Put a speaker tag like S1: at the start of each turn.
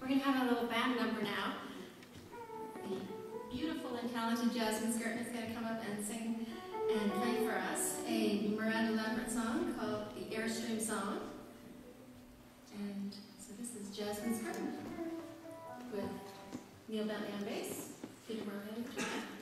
S1: We're going to have a little band number now. The beautiful and talented Jasmine Skirton is going to come up and sing and play for us a Miranda Lambert song called the Airstream Song. And so this is Jasmine Skirton with Neil Bentley on bass, Peter Moorhead on guitar.